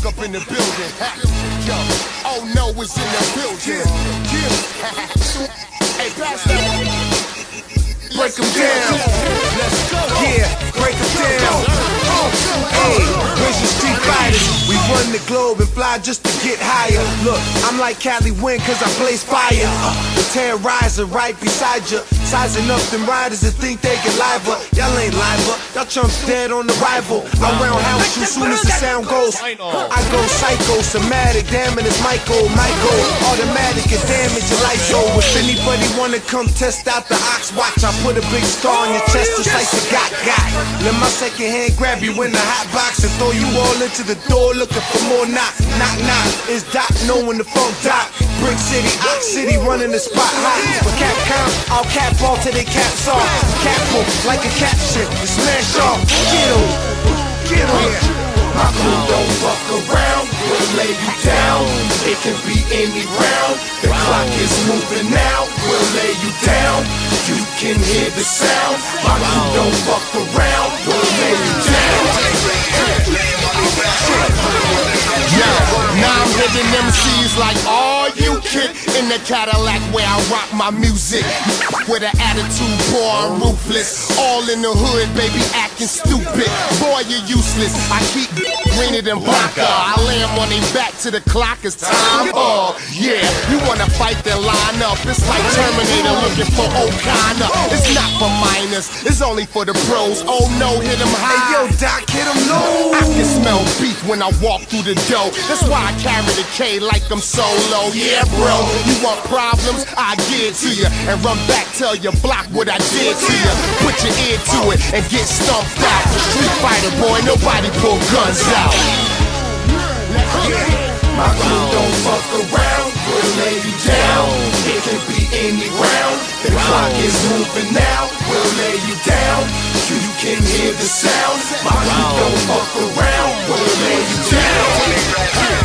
Dog up in the building. Yo, oh no, it's in the building. Hey, pass that. Break them down. Let's go. Yeah, break them down. Hey, where's your street fighters? We run the globe and fly just to get higher. Look, I'm like Cali Wind cause I blaze fire. The terrorizer right beside you. Sizing up them riders that think they get liver. Y'all ain't liver, y'all chumps dead on arrival. I round house shoot soon as the sound goes. I go psycho, somatic, damn it, it's Michael. Automatic and damage your life. So if anybody wanna come test out the ox, watch, I put a big star on your chest just like the got. Let my second hand grab you in the hot box and throw you all into the door looking for more knock. It's Doc knowing the phone Doc. Brick City, Ox City running the spot hot. For Capcom, I'll cap all till they caps off. Cap them like a caption, you smash off. Get 'em. My crew don't fuck around, we'll lay you down. It can be any round. The clock is moving now, we'll lay you down. You can hear the sound. My crew don't fuck around, we'll lay you down. Now I'm hitting MCs like, are you kid? In the Cadillac where I rock my music. With an attitude, boy, I'm ruthless. All in the hood, baby, acting stupid. Boy, you're useless. I keep greener than Blanca. I lay 'em on their back till the clock is time. Oh, yeah, you wanna fight, then line up. It's like Terminator looking for O'Connor. It's not for minors, it's only for the pros. Oh no, hit 'em high. Hey yo, Doc, hit 'em low. I can smell beef when I walk through the door. That's why I carry the K like I'm solo. Yeah, bro, you want problems? I give it to you. And run back, tell your block what I did to you. Put your ear to it and get stumped out. Street fighter, boy, nobody pull guns out. My crew don't fuck around, we'll lay you down. It can be any round. The clock is moving now, we'll lay you down. You can hear the sound. My crew don't fuck around, we'll lay you down.